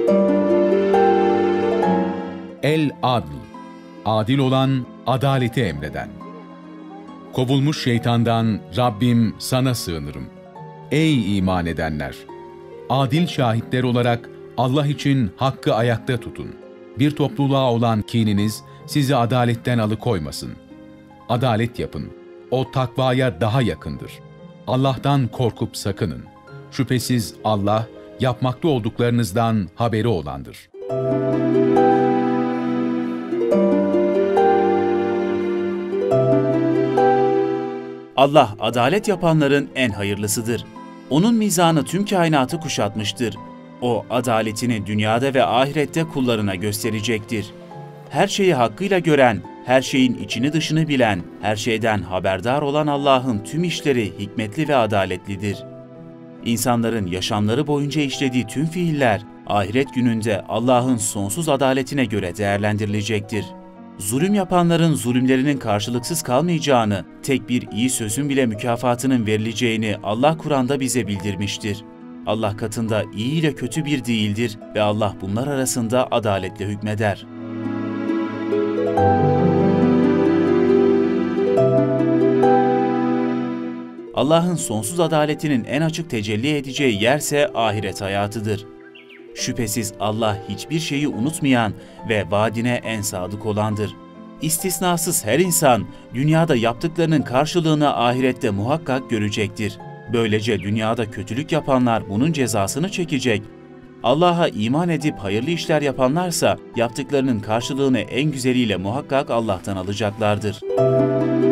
El-Adl, adil olan, adaleti emreden. Kovulmuş şeytandan Rabbim sana sığınırım. Ey iman edenler! Adil şahitler olarak Allah için hakkı ayakta tutun. Bir topluluğa olan kininiz sizi adaletten alıkoymasın. Adalet yapın. O takvaya daha yakındır. Allah'tan korkup sakının. Şüphesiz Allah, yapmakta olduklarınızdan haberi olandır. Allah, adalet yapanların en hayırlısıdır. Onun mizanı tüm kainatı kuşatmıştır. O, adaletini dünyada ve ahirette kullarına gösterecektir. Her şeyi hakkıyla gören, her şeyin içini dışını bilen, her şeyden haberdar olan Allah'ın tüm işleri hikmetli ve adaletlidir. İnsanların yaşamları boyunca işlediği tüm fiiller, ahiret gününde Allah'ın sonsuz adaletine göre değerlendirilecektir. Zulüm yapanların zulümlerinin karşılıksız kalmayacağını, tek bir iyi sözün bile mükafatının verileceğini Allah Kur'an'da bize bildirmiştir. Allah katında iyi ile kötü bir değildir ve Allah bunlar arasında adaletle hükmeder. Allah'ın sonsuz adaletinin en açık tecelli edeceği yerse ahiret hayatıdır. Şüphesiz Allah hiçbir şeyi unutmayan ve vaadine en sadık olandır. İstisnasız her insan dünyada yaptıklarının karşılığını ahirette muhakkak görecektir. Böylece dünyada kötülük yapanlar bunun cezasını çekecek. Allah'a iman edip hayırlı işler yapanlarsa yaptıklarının karşılığını en güzeliyle muhakkak Allah'tan alacaklardır.